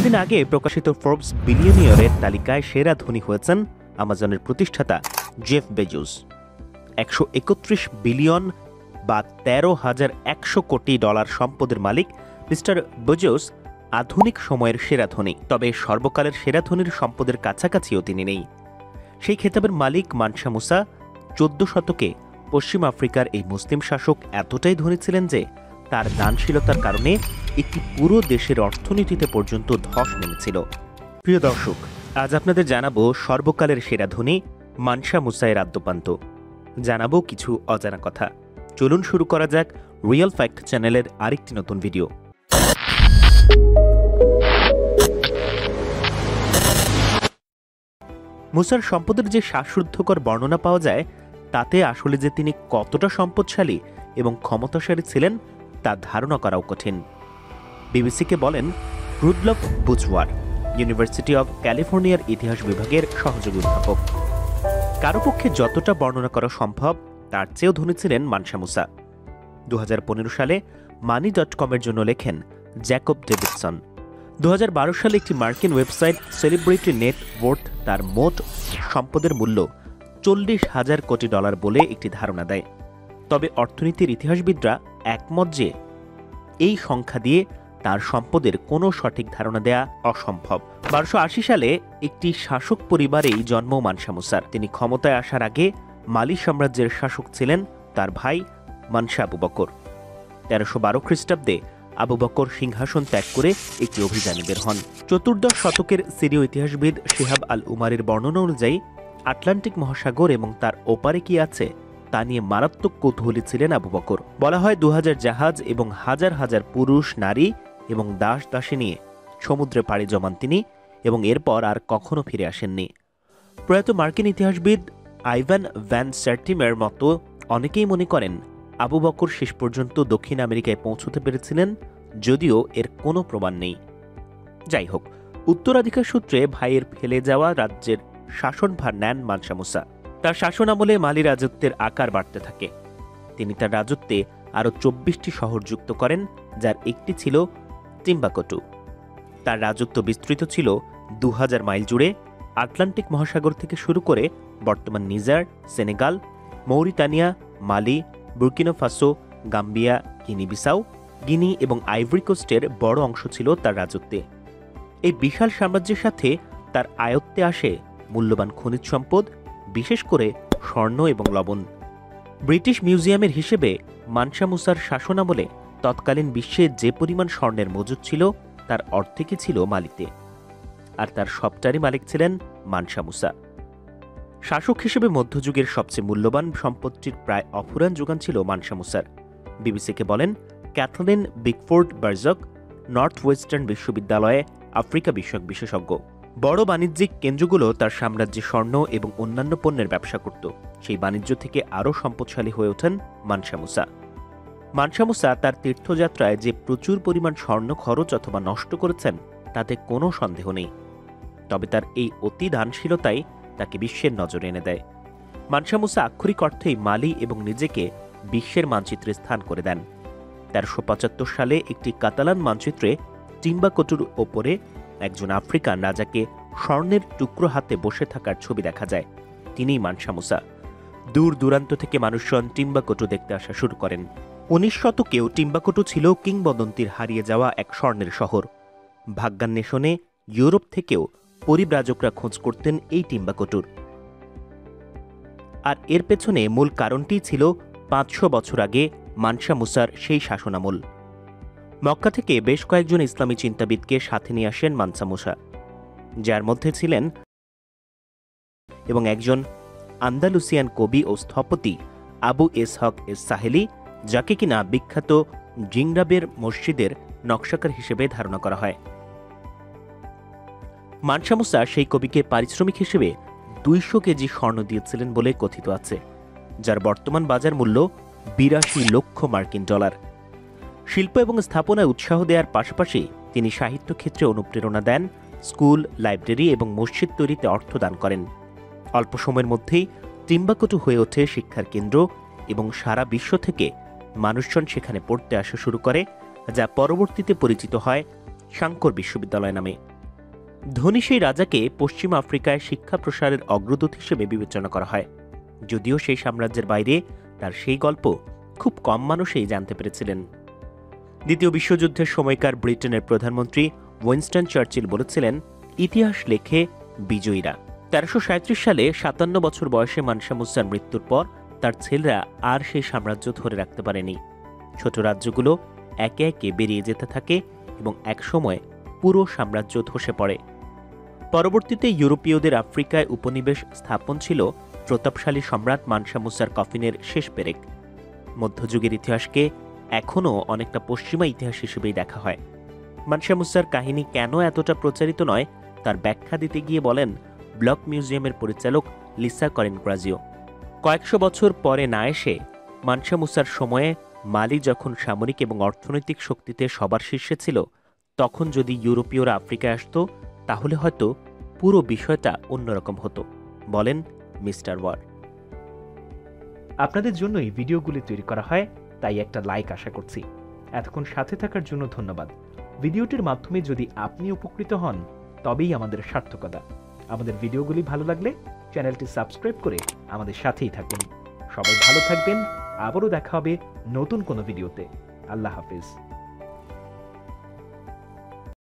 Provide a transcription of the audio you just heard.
কিছুদিন আগে প্রকাশিত ফোর্বস বিলিয়নিয়রের তালিকায় সেরা ধনী হয়েছেন আমাজনের প্রতিষ্ঠাতা জেফ বেজোস। 131 বিলিয়ন বা 13,100 কোটি ডলার সম্পদের মালিক মিস্টার বেজোস আধুনিক সময়ের সেরা ধনী। তবে সর্বকালের সেরা ধনীর সম্পদের কাছাকাছিও তিনি নেই। সেই খেতাবের মালিক মানসা মুসা 14 শতকে পশ্চিম আফ্রিকার এই মুসলিম শাসক এতটাই ধনী ছিলেন যে তার দানশীলতার কারণে একটি পুরো দেশের অর্থনীতিতে পর্যন্ত ধস নেমেছিল। প্রিয় দর্শক, আজ আপনাদের জানাবো সর্বকালের সেরা ধনী মানসা মুসায়ের আদ্যোপান্ত। জানাবো কিছু অজানা কথা। চলুন শুরু করা যাক রিয়েল ফ্যাক্ট চ্যানেলের আরেকটি নতুন ভিডিও। মুসার সম্পদের যে শ্বাসরুদ্ধকর বর্ণনা পাওয়া যায় তাতে আসলে যে তিনি কতটা সম্পদশালী এবং ক্ষমতাশালী ছিলেন তা ধারণা করাও কঠিন। বিবিসিকে বলেন রুডলফ বুচওয়ার, ইউনিভার্সিটি অব ক্যালিফোর্নিয়ার ইতিহাস বিভাগের সহযোগী অধ্যাপক। কারো পক্ষে যতটা বর্ণনা করা সম্ভব তার চেয়েও ধনী ছিলেন মানসা মুসা। 2015 সালে মানি.কমের জন্য লেখেন জ্যাকব ডেভিডসন। 2012 সালে একটি মার্কিন ওয়েবসাইট সেলিব্রিটি নেট ওয়ার্থ তার মোট সম্পদের মূল্য 40,000 কোটি ডলার বলে একটি ধারণা দেয়। তবে অর্থনীতির ইতিহাসবিদরা একমত যে এই সংখ্যা দিয়ে তার সম্পদের কোনো সঠিক ধারণা দেয়া অসম্ভব। 1280 সালে একটি শাসক পরিবারেই জন্ম মানসা মুসার। তিনি ক্ষমতায় আসার আগে মালি সাম্রাজ্যের শাসক ছিলেন তার ভাই মানসা আবু বকর। 1312 খ্রিস্টাব্দে আবু বকর সিংহাসন ত্যাগ করে একটি অভিযানে বের হন। 14দশ শতকের সিরীয় ইতিহাসবিদ শিহাব আল উমারের বর্ণনা অনুযায়ী আটলান্টিক মহাসাগর এবং তার ওপারে কি আছে তা নিয়ে মারাত্মক কৌতূহলী ছিলেন আবু বকর। বলা হয় 2000 জাহাজ এবং হাজার হাজার পুরুষ, নারী এবং দাস দাসী নিয়ে সমুদ্রে পাড়ি জমান তিনি এবং এরপর আর কখনো ফিরে আসেননি। প্রয়াত মার্কিন ইতিহাসবিদ আইভান ভ্যান সার্টিমের মতো অনেকেই মনে করেন আবু বকর শেষ পর্যন্ত দক্ষিণ আমেরিকায় পৌঁছতে পেরেছিলেন, যদিও এর কোনো প্রমাণ নেই। যাই হোক, উত্তরাধিকার সূত্রে ভাইয়ের ফেলে যাওয়া রাজ্যের শাসনভার নেন মানসা মুসা। তার শাসন আমলে মালি রাজত্বের আকার বাড়তে থাকে। তিনি তার রাজত্বে আরও 24টি শহর যুক্ত করেন, যার একটি ছিল টিম্বাকটু। তার রাজত্ব বিস্তৃত ছিল 2000 মাইল জুড়ে, আটলান্টিক মহাসাগর থেকে শুরু করে বর্তমান Niger, Senegal, Mauritania, Mali, Burkina Faso, Gambia, Guinea Bissau, Guinea এবং আইভরি কোস্টের বড় অংশ ছিল তার রাজত্বে। এই বিশাল সাম্রাজ্যের সাথে তার আয়ত্তে আসে মূল্যবান খনিজ সম্পদ, বিশেষ করে স্বর্ণ এবং লবণ। ব্রিটিশ মিউজিয়ামের হিসেবে মানসা মুসার শাসনামলে তৎকালীন বিশ্বে যে পরিমাণ স্বর্ণের মজুদ ছিল তার অর্ধেকই ছিল মালিতে, আর তার সবটারই মালিক ছিলেন মানসা মুসা। শাসক হিসেবে মধ্যযুগের সবচেয়ে মূল্যবান সম্পত্তির প্রায় অফুরান যোগান ছিল মানসা মুসার। বিবিসিকে বলেন Kathleen Bickford Berzock, North Western বিশ্ববিদ্যালয়ে আফ্রিকা বিষয়ক বিশেষজ্ঞ। বড় বাণিজ্যিক কেন্দ্রগুলো তার সাম্রাজ্যে স্বর্ণ এবং অন্যান্য পণ্যের ব্যবসা করত। সেই বাণিজ্য থেকে আরও সম্পদশালী হয়ে ওঠেন মানসা মুসা। মানসা মুসা তার তীর্থযাত্রায় যে প্রচুর পরিমাণ স্বর্ণ খরচ অথবা নষ্ট করেছেন তাতে কোনো সন্দেহ নেই। তবে তার এই অতি দানশীলতাই তাকে বিশ্বের নজরে এনে দেয়। মানসা মুসা আক্ষরিক অর্থেই মালি এবং নিজেকে বিশ্বের মানচিত্রে স্থান করে দেন। 1375 সালে একটি কাতালান মানচিত্রে টিম্বাকটুর ওপরে একজন আফ্রিকান রাজাকে স্বর্ণের টুকরো হাতে বসে থাকার ছবি দেখা যায়। তিনিই মানসা মুসা। দূর দূরান্ত থেকে মানুষজন টিম্বাকটু দেখতে আসা শুরু করেন। 19 শতকেও টিম্বাকটু ছিল কিংবদন্তির হারিয়ে যাওয়া এক স্বর্ণের শহর। ভাগ্যান্বেষণে ইউরোপ থেকেও পরিব্রাজকরা খোঁজ করতেন এই টিম্বাকটুর। আর এর পেছনে মূল কারণটিই ছিল 500 বছর আগে মানসা মুসার সেই শাসনামল। মক্কা থেকে বেশ কয়েকজন ইসলামী চিন্তাবিদকে সাথে নিয়ে আসেন মানসা মুসা, যার মধ্যে ছিলেন এবং একজন আন্দালুসিয়ান কবি ও স্থপতি আবু ইসহাক এস সাহেলি, যাকে কিনা বিখ্যাত জিংরাবের মসজিদের নকশাকার হিসেবে ধারণা করা হয়। মানসা মুসা সেই কবিকে পারিশ্রমিক হিসেবে 200 কেজি স্বর্ণ দিয়েছিলেন বলে কথিত আছে, যার বর্তমান বাজার মূল্য 82 লক্ষ মার্কিন ডলার। শিল্প এবং স্থাপনায় উৎসাহ দেওয়ার পাশাপাশি তিনি সাহিত্য ক্ষেত্রে অনুপ্রেরণা দেন, স্কুল, লাইব্রেরি এবং মসজিদ তৈরিতে অর্থ দান করেন। অল্প সময়ের মধ্যেই টিম্বাকটু হয়ে ওঠে শিক্ষার কেন্দ্র এবং সারা বিশ্ব থেকে মানুষজন সেখানে পড়তে আসা শুরু করে, যা পরবর্তীতে পরিচিত হয় সাংকর বিশ্ববিদ্যালয় নামে। ধনী সেই রাজাকে পশ্চিম আফ্রিকায় শিক্ষা প্রসারের অগ্রদূত হিসেবে বিবেচনা করা হয়, যদিও সেই সাম্রাজ্যের বাইরে তার সেই গল্প খুব কম মানুষই জানতে পেরেছিলেন। দ্বিতীয় বিশ্বযুদ্ধের সময়কার ব্রিটেনের প্রধানমন্ত্রী উইনস্টন চার্চিল বলেছিলেন, ইতিহাস লেখে বিজয়ীরা। 1337 সালে 57 বছর বয়সে মানসা মুসার মৃত্যুর পর তার ছেলেরা আর সেই সাম্রাজ্য ধরে রাখতে পারেনি। ছোট রাজ্যগুলো একে একে বেরিয়ে যেতে থাকে এবং একসময় পুরো সাম্রাজ্য ধসে পড়ে। পরবর্তীতে ইউরোপীয়দের আফ্রিকায় উপনিবেশ স্থাপন ছিল প্রতাপশালী সম্রাট মানসা মুসার কফিনের শেষ পেরেক। মধ্যযুগের ইতিহাসকে এখনও অনেকটা পশ্চিমা ইতিহাস হিসেবেই দেখা হয়। মানসা মুসার কাহিনী কেন এতটা প্রচারিত নয় তার ব্যাখ্যা দিতে গিয়ে বলেন ব্লক মিউজিয়ামের পরিচালক লিসা করেন গ্রাজিও, কয়েকশো বছর পরে না এসে মানসা মুসার সময়ে মালি যখন সামরিক এবং অর্থনৈতিক শক্তিতে সবার শীর্ষে ছিল, তখন যদি ইউরোপীয়রা আফ্রিকায় আসত তাহলে হয়তো পুরো বিষয়টা অন্যরকম হতো, বলেন মিস্টার ওয়ার। আপনাদের জন্যই ভিডিওগুলি তৈরি করা হয়, তাই একটা লাইক আশা করছি। এতক্ষণ সাথে থাকার জন্য ধন্যবাদ। ভিডিওটির মাধ্যমে যদি আপনি উপকৃত হন তবেই আমাদের সার্থকতা। আমাদের ভিডিওগুলি ভালো লাগলে চ্যানেলটি সাবস্ক্রাইব করে আমাদের সাথেই থাকুন। সবাই ভালো থাকবেন। আবারও দেখা হবে নতুন কোনো ভিডিওতে। আল্লাহ হাফেজ।